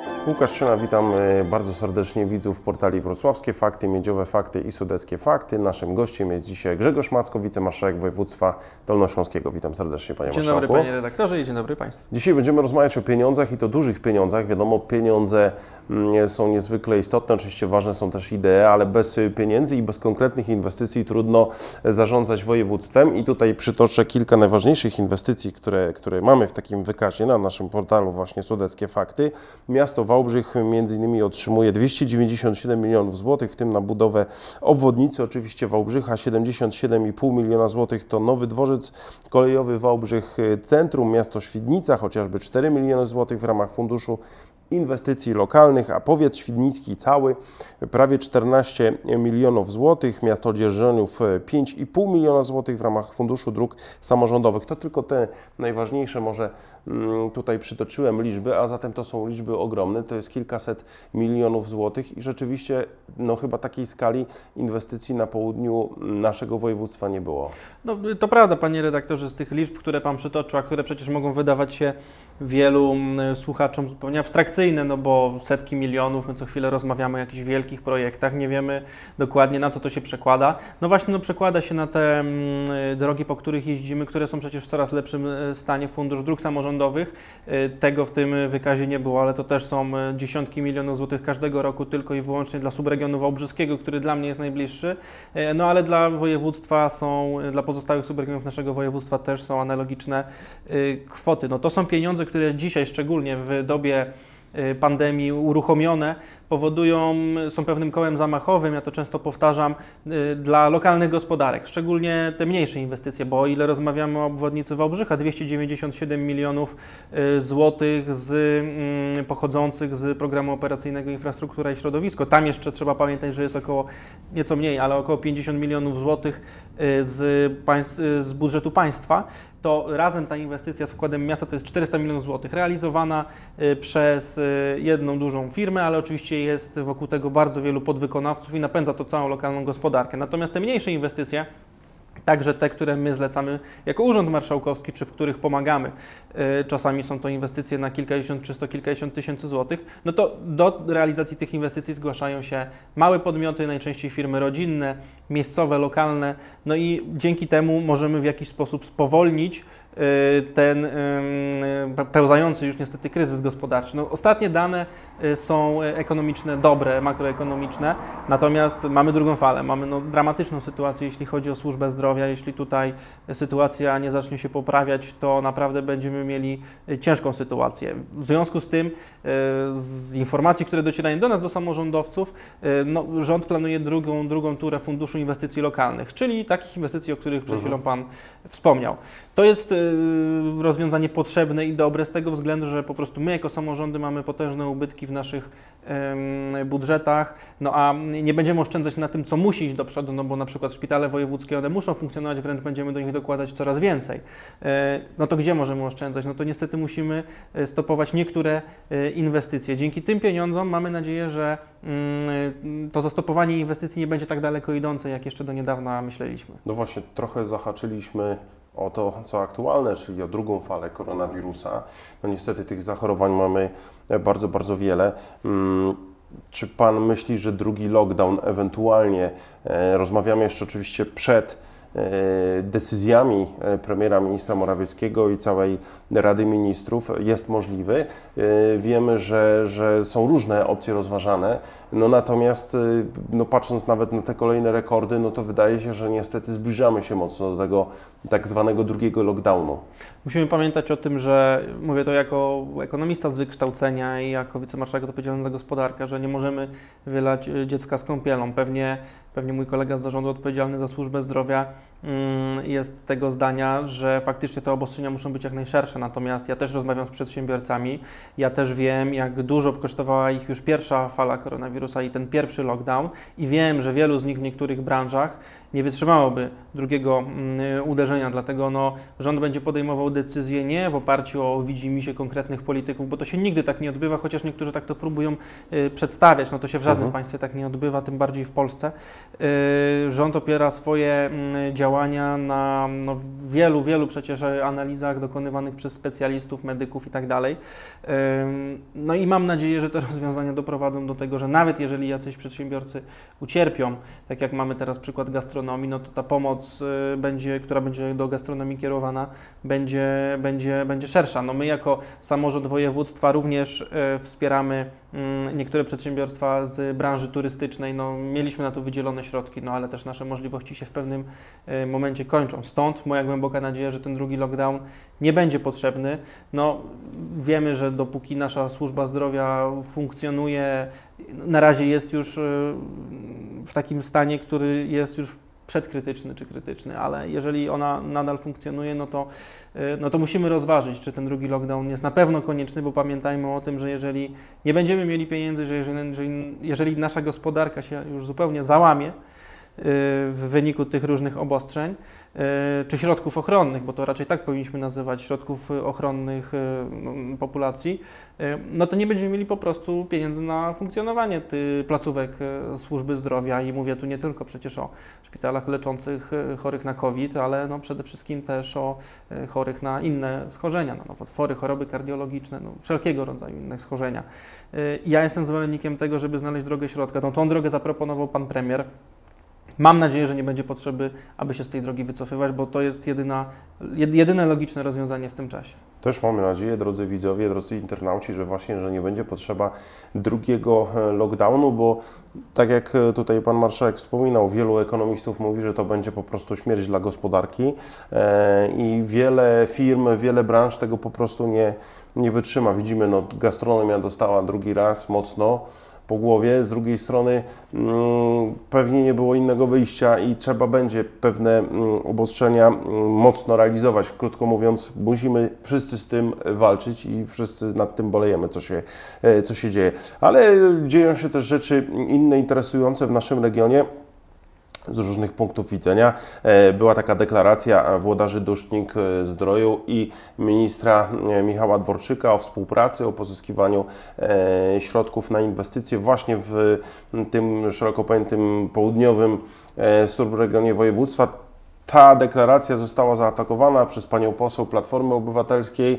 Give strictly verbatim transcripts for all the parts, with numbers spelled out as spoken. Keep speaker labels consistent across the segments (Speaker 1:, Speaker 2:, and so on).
Speaker 1: Łukasz Szyna, witam bardzo serdecznie widzów portali Wrocławskie Fakty, Miedziowe Fakty i Sudeckie Fakty. Naszym gościem jest dzisiaj Grzegorz Macko, wicemarszałek województwa dolnośląskiego. Witam serdecznie, panie
Speaker 2: marszałku.
Speaker 1: Dzień
Speaker 2: dobry, panie redaktorze, i dzień dobry państwu.
Speaker 1: Dzisiaj będziemy rozmawiać o pieniądzach i to dużych pieniądzach. Wiadomo, pieniądze są niezwykle istotne, oczywiście ważne są też idee, ale bez pieniędzy i bez konkretnych inwestycji trudno zarządzać województwem. I tutaj przytoczę kilka najważniejszych inwestycji, które, które mamy w takim wykazie na naszym portalu właśnie Sudeckie Fakty. Miasto Wałbrzych między innymi otrzymuje dwieście dziewięćdziesiąt siedem milionów złotych, w tym na budowę obwodnicy oczywiście Wałbrzycha. Siedemdziesiąt siedem i pół miliona złotych to nowy dworzec kolejowy Wałbrzych Centrum, miasto Świdnica, chociażby cztery miliony złotych w ramach funduszu inwestycji lokalnych, a powiat świdnicki cały prawie czternaście milionów złotych, miasto Dzierżoniów pięć i pół miliona złotych w ramach Funduszu Dróg Samorządowych. To tylko te najważniejsze może tutaj przytoczyłem liczby, a zatem to są liczby ogromne, to jest kilkaset milionów złotych i rzeczywiście no chyba takiej skali inwestycji na południu naszego województwa nie było.
Speaker 2: No to prawda, panie redaktorze, z tych liczb, które pan przytoczył, a które przecież mogą wydawać się wielu słuchaczom zupełnie abstrakcyjne, no bo setki milionów, my co chwilę rozmawiamy o jakichś wielkich projektach, nie wiemy dokładnie, na co to się przekłada. No właśnie, no przekłada się na te mm, drogi, po których jeździmy, które są przecież w coraz lepszym stanie. Fundusz Dróg Samorządowych, tego w tym wykazie nie było, ale to też są dziesiątki milionów złotych każdego roku tylko i wyłącznie dla subregionu wałbrzyskiego, który dla mnie jest najbliższy, no ale dla województwa są, dla pozostałych subregionów naszego województwa też są analogiczne kwoty. No to są pieniądze, które dzisiaj, szczególnie w dobie pandemii, uruchomione, powodują, są pewnym kołem zamachowym, ja to często powtarzam, dla lokalnych gospodarek, szczególnie te mniejsze inwestycje, bo o ile rozmawiamy o obwodnicy Wałbrzycha, dwieście dziewięćdziesiąt siedem milionów złotych z, pochodzących z programu operacyjnego Infrastruktura i Środowisko, tam jeszcze trzeba pamiętać, że jest około, nieco mniej, ale około pięćdziesiąt milionów złotych z, państw, z budżetu państwa, to razem ta inwestycja z wkładem miasta to jest czterysta milionów złotych, realizowana przez jedną dużą firmę, ale oczywiście jest wokół tego bardzo wielu podwykonawców i napędza to całą lokalną gospodarkę. Natomiast te mniejsze inwestycje, także te, które my zlecamy jako Urząd Marszałkowski, czy w których pomagamy, czasami są to inwestycje na kilkadziesiąt czy sto kilkadziesiąt tysięcy złotych, no to do realizacji tych inwestycji zgłaszają się małe podmioty, najczęściej firmy rodzinne, miejscowe, lokalne, no i dzięki temu możemy w jakiś sposób spowolnić ten pełzający już niestety kryzys gospodarczy. No, ostatnie dane są ekonomiczne, dobre, makroekonomiczne, natomiast mamy drugą falę, mamy no, dramatyczną sytuację, jeśli chodzi o służbę zdrowia. Jeśli tutaj sytuacja nie zacznie się poprawiać, to naprawdę będziemy mieli ciężką sytuację. W związku z tym, z informacji, które docierają do nas, do samorządowców, no, rząd planuje drugą, drugą turę Funduszu Inwestycji Lokalnych, czyli takich inwestycji, o których przed chwilą Pan wspomniał. To jest rozwiązanie potrzebne i dobre z tego względu, że po prostu my jako samorządy mamy potężne ubytki w naszych um, budżetach, no a nie będziemy oszczędzać na tym, co musi iść do przodu, no bo na przykład szpitale wojewódzkie, one muszą funkcjonować, wręcz będziemy do nich dokładać coraz więcej. No to gdzie możemy oszczędzać? No to niestety musimy stopować niektóre inwestycje. Dzięki tym pieniądzom mamy nadzieję, że um, to zastopowanie inwestycji nie będzie tak daleko idące, jak jeszcze do niedawna myśleliśmy.
Speaker 1: No właśnie, trochę zahaczyliśmy o to, co aktualne, czyli o drugą falę koronawirusa. No niestety tych zachorowań mamy bardzo, bardzo wiele. Czy Pan myśli, że drugi lockdown ewentualnie, rozmawiamy jeszcze oczywiście przed decyzjami premiera, ministra Morawieckiego i całej Rady Ministrów, jest możliwy. Wiemy, że, że są różne opcje rozważane, no natomiast no patrząc nawet na te kolejne rekordy, no to wydaje się, że niestety zbliżamy się mocno do tego tak zwanego drugiego lockdownu.
Speaker 2: Musimy pamiętać o tym, że mówię to jako ekonomista z wykształcenia i jako wicemarszałek odpowiedzialny za gospodarkę, że nie możemy wylać dziecka z kąpielą. Pewnie Pewnie mój kolega z zarządu odpowiedzialny za służbę zdrowia jest tego zdania, że faktycznie te obostrzenia muszą być jak najszersze, natomiast ja też rozmawiam z przedsiębiorcami, ja też wiem, jak dużo kosztowała ich już pierwsza fala koronawirusa i ten pierwszy lockdown i wiem, że wielu z nich w niektórych branżach nie wytrzymałoby drugiego uderzenia, dlatego no, rząd będzie podejmował decyzje nie w oparciu o widzimisię konkretnych polityków, bo to się nigdy tak nie odbywa, chociaż niektórzy tak to próbują y, przedstawiać, no to się w żadnym uh-huh. państwie tak nie odbywa, tym bardziej w Polsce, Rząd opiera swoje działania na no, wielu, wielu przecież analizach dokonywanych przez specjalistów, medyków i tak dalej. No i mam nadzieję, że te rozwiązania doprowadzą do tego, że nawet jeżeli jacyś przedsiębiorcy ucierpią, tak jak mamy teraz przykład gastronomii, no to ta pomoc będzie, która będzie do gastronomii kierowana, będzie, będzie, będzie szersza. No my jako samorząd województwa również wspieramy niektóre przedsiębiorstwa z branży turystycznej. No, mieliśmy na to wydzielone środki, no ale też nasze możliwości się w pewnym momencie kończą. Stąd moja głęboka nadzieja, że ten drugi lockdown nie będzie potrzebny. No, wiemy, że dopóki nasza służba zdrowia funkcjonuje, na razie jest już w takim stanie, który jest już przedkrytyczny czy krytyczny, ale jeżeli ona nadal funkcjonuje, no to, no to musimy rozważyć, czy ten drugi lockdown jest na pewno konieczny, bo pamiętajmy o tym, że jeżeli nie będziemy mieli pieniędzy, że jeżeli, jeżeli, jeżeli nasza gospodarka się już zupełnie załamie w wyniku tych różnych obostrzeń, czy środków ochronnych, bo to raczej tak powinniśmy nazywać, środków ochronnych no, populacji, no to nie będziemy mieli po prostu pieniędzy na funkcjonowanie tych placówek służby zdrowia i mówię tu nie tylko przecież o szpitalach leczących chorych na COVID, ale no przede wszystkim też o chorych na inne schorzenia, no, nowotwory, choroby kardiologiczne, no, wszelkiego rodzaju inne schorzenia. Ja jestem zwolennikiem tego, żeby znaleźć drogę środka. No, tą drogę zaproponował pan premier. Mam nadzieję, że nie będzie potrzeby, aby się z tej drogi wycofywać, bo to jest jedyna, jedyne logiczne rozwiązanie w tym czasie.
Speaker 1: Też mamy nadzieję, drodzy widzowie, drodzy internauci, że właśnie, że nie będzie potrzeba drugiego lockdownu, bo tak jak tutaj pan marszałek wspominał, wielu ekonomistów mówi, że to będzie po prostu śmierć dla gospodarki i wiele firm, wiele branż tego po prostu nie, nie wytrzyma. Widzimy, no, gastronomia dostała drugi raz mocno po głowie, z drugiej strony mm, pewnie nie było innego wyjścia i trzeba będzie pewne mm, obostrzenia mm, mocno realizować. Krótko mówiąc, musimy wszyscy z tym walczyć i wszyscy nad tym bolejemy, co się, co się dzieje. Ale dzieją się też rzeczy inne, interesujące w naszym regionie. Z różnych punktów widzenia. Była taka deklaracja włodarzy Dusznik-Zdroju i ministra Michała Dworczyka o współpracy, o pozyskiwaniu środków na inwestycje właśnie w tym szeroko pojętym południowym subregionie województwa. Ta deklaracja została zaatakowana przez panią poseł Platformy Obywatelskiej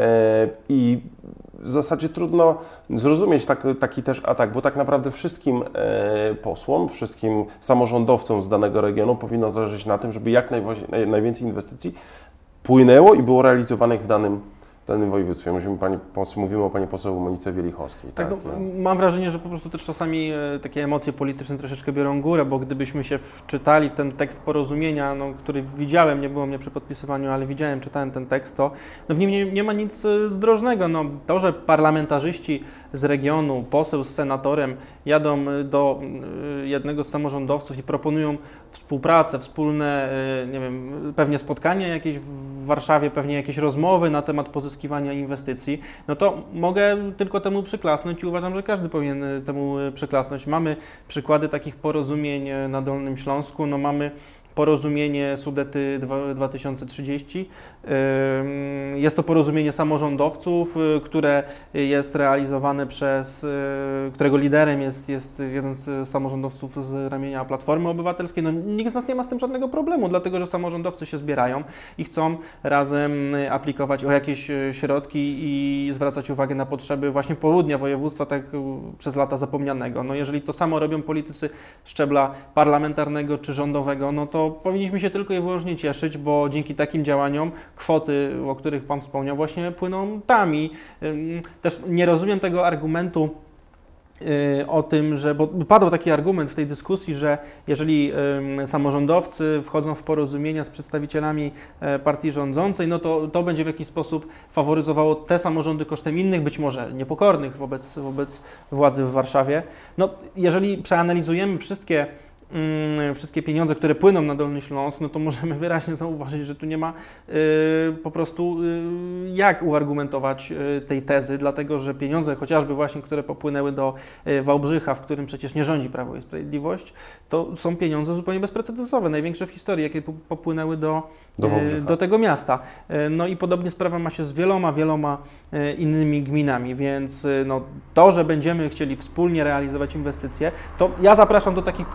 Speaker 1: i w zasadzie trudno zrozumieć tak, taki też atak, bo tak naprawdę wszystkim posłom, wszystkim samorządowcom z danego regionu powinno zależeć na tym, żeby jak najwięcej inwestycji płynęło i było realizowanych w danym w danym województwie. Mówimy, pani poseł, mówimy o pani poseł Monice Wielichowskiej.
Speaker 2: Tak,
Speaker 1: tak,
Speaker 2: no, mam wrażenie, że po prostu też czasami e, takie emocje polityczne troszeczkę biorą górę, bo gdybyśmy się wczytali w ten tekst porozumienia, no, który widziałem, nie było mnie przy podpisywaniu, ale widziałem, czytałem ten tekst, to no, w nim nie, nie ma nic zdrożnego. No, to, że parlamentarzyści z regionu, poseł z senatorem jadą do jednego z samorządowców i proponują współpracę, wspólne, nie wiem, pewnie spotkania jakieś w Warszawie, pewnie jakieś rozmowy na temat pozyskiwania inwestycji, no to mogę tylko temu przyklasnąć i uważam, że każdy powinien temu przyklasnąć. Mamy przykłady takich porozumień na Dolnym Śląsku, no mamy porozumienie Sudety dwa tysiące trzydzieści. Jest to porozumienie samorządowców, które jest realizowane przez, którego liderem jest, jest jeden z samorządowców z ramienia Platformy Obywatelskiej. No, nikt z nas nie ma z tym żadnego problemu, dlatego że samorządowcy się zbierają i chcą razem aplikować o jakieś środki i zwracać uwagę na potrzeby właśnie południa województwa, tak przez lata zapomnianego. No, jeżeli to samo robią politycy szczebla parlamentarnego czy rządowego, no to powinniśmy się tylko i wyłącznie cieszyć, bo dzięki takim działaniom kwoty, o których Pan wspomniał, właśnie płyną tam i też nie rozumiem tego argumentu o tym, że, bo padł taki argument w tej dyskusji, że jeżeli samorządowcy wchodzą w porozumienia z przedstawicielami partii rządzącej, no to to będzie w jakiś sposób faworyzowało te samorządy kosztem innych, być może niepokornych wobec, wobec władzy w Warszawie. No, jeżeli przeanalizujemy wszystkie wszystkie pieniądze, które płyną na Dolny Śląsk, no to możemy wyraźnie zauważyć, że tu nie ma y, po prostu y, jak uargumentować y, tej tezy, dlatego że pieniądze chociażby właśnie, które popłynęły do y, Wałbrzycha, w którym przecież nie rządzi Prawo i Sprawiedliwość, to są pieniądze zupełnie bezprecedensowe, największe w historii, jakie popłynęły do,
Speaker 1: do,
Speaker 2: y, do tego miasta. Y, no i podobnie sprawa ma się z wieloma, wieloma y, innymi gminami, więc y, no, to, że będziemy chcieli wspólnie realizować inwestycje, to ja zapraszam do takich porozumień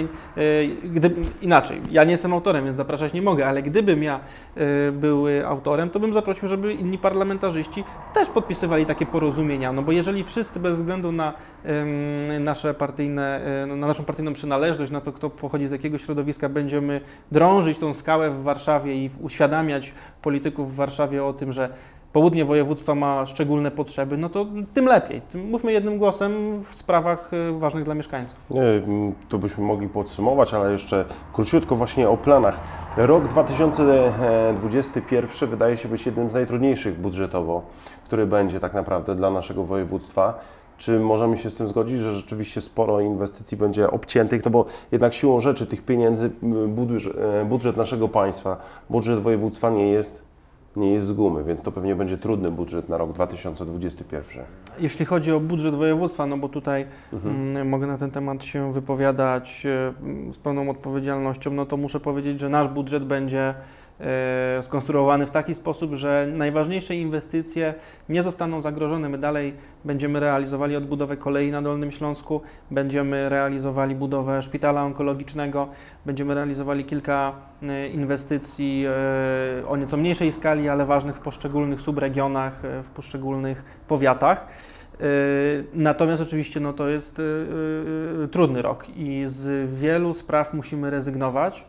Speaker 2: porozumień. Gdy, inaczej, ja nie jestem autorem, więc zapraszać nie mogę, ale gdybym ja był autorem, to bym zaprosił, żeby inni parlamentarzyści też podpisywali takie porozumienia, no bo jeżeli wszyscy bez względu na nasze partyjne, na naszą partyjną przynależność, na to, kto pochodzi z jakiego środowiska, będziemy drążyć tą skałę w Warszawie i uświadamiać polityków w Warszawie o tym, że południe województwa ma szczególne potrzeby, no to tym lepiej. Mówmy jednym głosem w sprawach ważnych dla mieszkańców.
Speaker 1: Nie, to byśmy mogli podsumować, ale jeszcze króciutko właśnie o planach. Rok dwa tysiące dwudziesty pierwszy wydaje się być jednym z najtrudniejszych budżetowo, który będzie tak naprawdę dla naszego województwa. Czy możemy się z tym zgodzić, że rzeczywiście sporo inwestycji będzie obciętych, no bo jednak siłą rzeczy tych pieniędzy budżet naszego państwa, budżet województwa nie jest nie jest z gumy, więc to pewnie będzie trudny budżet na rok dwa tysiące dwudziesty pierwszy.
Speaker 2: Jeśli chodzi o budżet województwa, no bo tutaj mhm. mogę na ten temat się wypowiadać z pełną odpowiedzialnością, no to muszę powiedzieć, że nasz budżet będzie skonstruowany w taki sposób, że najważniejsze inwestycje nie zostaną zagrożone. My dalej będziemy realizowali odbudowę kolei na Dolnym Śląsku, będziemy realizowali budowę szpitala onkologicznego, będziemy realizowali kilka inwestycji o nieco mniejszej skali, ale ważnych w poszczególnych subregionach, w poszczególnych powiatach. Natomiast oczywiście no, to jest trudny rok i z wielu spraw musimy rezygnować.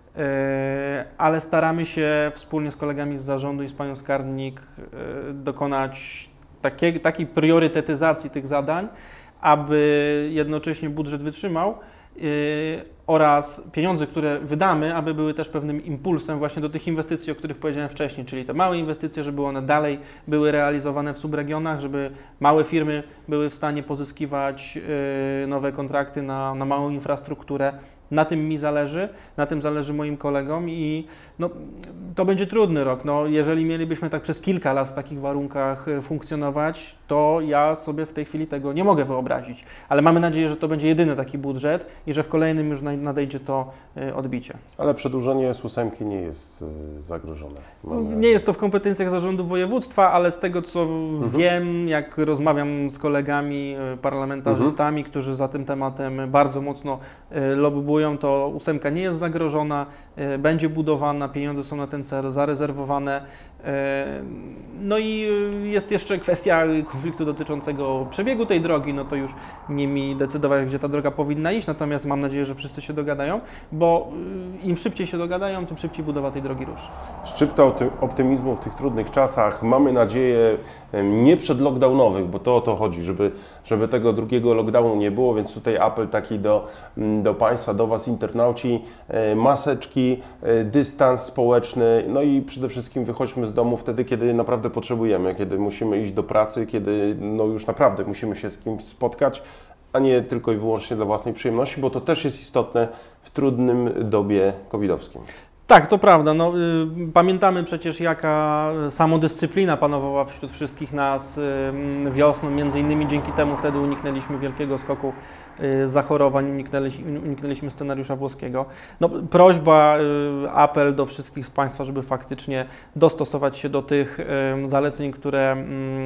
Speaker 2: Ale staramy się wspólnie z kolegami z zarządu i z panią skarbnik dokonać takiej, takiej priorytetyzacji tych zadań, aby jednocześnie budżet wytrzymał oraz pieniądze, które wydamy, aby były też pewnym impulsem właśnie do tych inwestycji, o których powiedziałem wcześniej, czyli te małe inwestycje, żeby one dalej były realizowane w subregionach, żeby małe firmy były w stanie pozyskiwać nowe kontrakty na, na małą infrastrukturę. Na tym mi zależy, na tym zależy moim kolegom i no, to będzie trudny rok. No, jeżeli mielibyśmy tak przez kilka lat w takich warunkach funkcjonować, to ja sobie w tej chwili tego nie mogę wyobrazić. Ale mamy nadzieję, że to będzie jedyny taki budżet i że w kolejnym już nadejdzie to odbicie.
Speaker 1: Ale przedłużenie S ósemki nie jest zagrożone. Mamy...
Speaker 2: Nie jest to w kompetencjach zarządu województwa, ale z tego co mhm. wiem, jak rozmawiam z kolegami parlamentarzystami, mhm. którzy za tym tematem bardzo mocno lobbują, to ósemka nie jest zagrożona, będzie budowana, pieniądze są na ten cel zarezerwowane. No i jest jeszcze kwestia konfliktu dotyczącego przebiegu tej drogi, no to już nie mi decydować, gdzie ta droga powinna iść, natomiast mam nadzieję, że wszyscy się dogadają, bo im szybciej się dogadają, tym szybciej budowa tej drogi ruszy.
Speaker 1: Szczypta optymizmu w tych trudnych czasach, mamy nadzieję nie przedlockdownowych, bo to o to chodzi, żeby, żeby tego drugiego lockdownu nie było, więc tutaj apel taki do, do Państwa, do Was internauci, maseczki, dystans społeczny, no i przede wszystkim wychodźmy z domu wtedy, kiedy naprawdę potrzebujemy, kiedy musimy iść do pracy, kiedy no już naprawdę musimy się z kimś spotkać, a nie tylko i wyłącznie dla własnej przyjemności, bo to też jest istotne w trudnym dobie covidowskim.
Speaker 2: Tak, to prawda. No, y, pamiętamy przecież, jaka samodyscyplina panowała wśród wszystkich nas y, wiosną. Między innymi dzięki temu wtedy uniknęliśmy wielkiego skoku y, zachorowań, uniknęliśmy, uniknęliśmy scenariusza włoskiego. No, prośba, y, apel do wszystkich z Państwa, żeby faktycznie dostosować się do tych y, zaleceń, które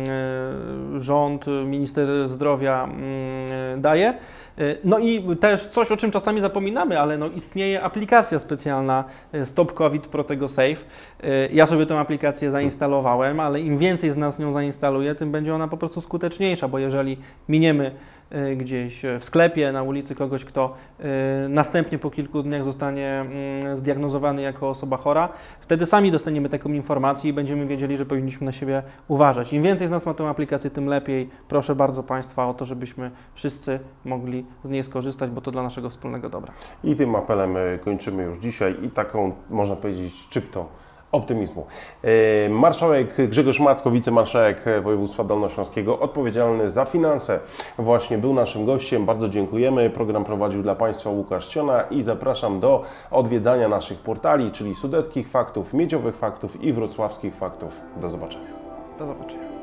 Speaker 2: y, rząd, minister zdrowia y, daje. No i też coś, o czym czasami zapominamy, ale no istnieje aplikacja specjalna Stop COVID Protego Safe. Ja sobie tę aplikację zainstalowałem, ale im więcej z nas nią zainstaluje, tym będzie ona po prostu skuteczniejsza, bo jeżeli miniemy gdzieś w sklepie, na ulicy kogoś, kto następnie po kilku dniach zostanie zdiagnozowany jako osoba chora, wtedy sami dostaniemy taką informację i będziemy wiedzieli, że powinniśmy na siebie uważać. Im więcej z nas ma tę aplikację, tym lepiej. Proszę bardzo Państwa o to, żebyśmy wszyscy mogli z niej skorzystać, bo to dla naszego wspólnego dobra.
Speaker 1: I tym apelem kończymy już dzisiaj i taką, można powiedzieć, szczyptą optymizmu. Marszałek Grzegorz Macko, wicemarszałek województwa dolnośląskiego, odpowiedzialny za finanse, właśnie był naszym gościem. Bardzo dziękujemy. Program prowadził dla Państwa Łukasz Ciona i zapraszam do odwiedzania naszych portali, czyli Sudeckich Faktów, Miedziowych Faktów i Wrocławskich Faktów. Do zobaczenia.
Speaker 2: Do zobaczenia.